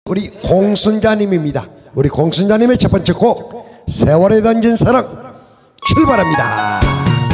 우리 공순자님입니다. 우리 공순자님의 첫 번째 곡 세월에 던진 사랑 출발합니다.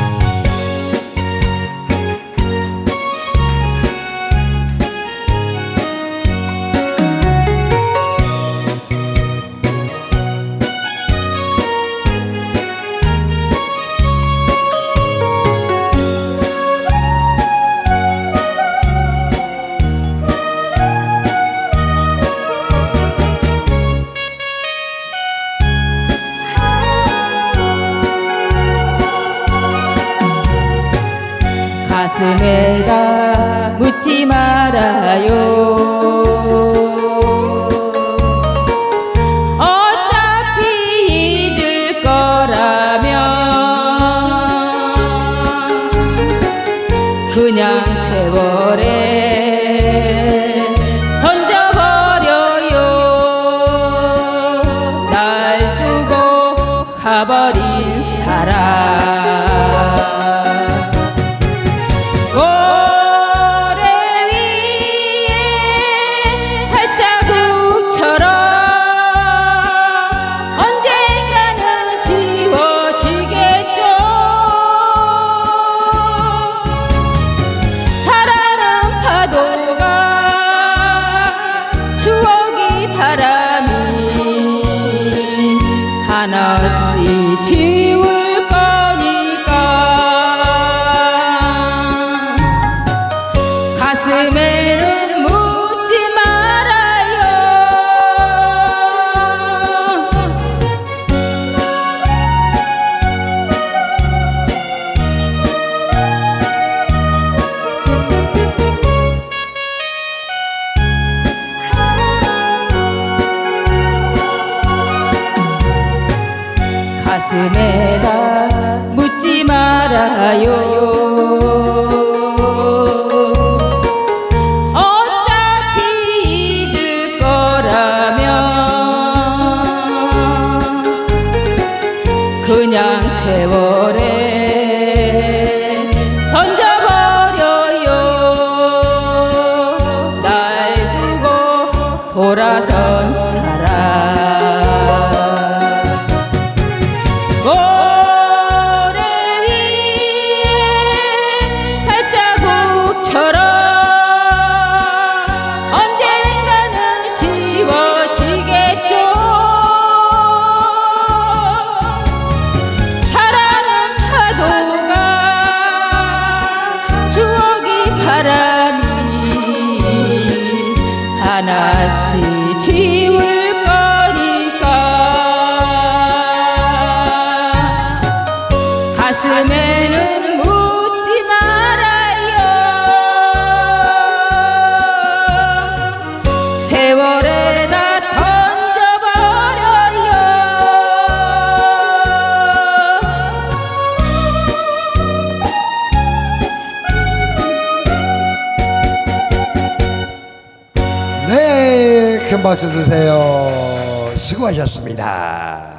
가슴에다 묻지 말아요. 어차피 잊을 거라면 그냥 세월에 던져버려요. 날 두고 가버린 사람 바람이 하나씩 지울 거니까 가슴에는 묻지 말아요. 가슴에다 묻지 말아요. 어차피 잊을 거라면 그냥 세월에 던져버려요. 날 두고 돌아선 사람 모래 위에 발자국처럼 언젠가는 지워지겠죠. 사랑은 파도가 추억이 바람이 하나씩 지울 가슴에는 묻지 말아요. 세월에다 던져버려요. 네, 큰 박수 주세요. 수고하셨습니다.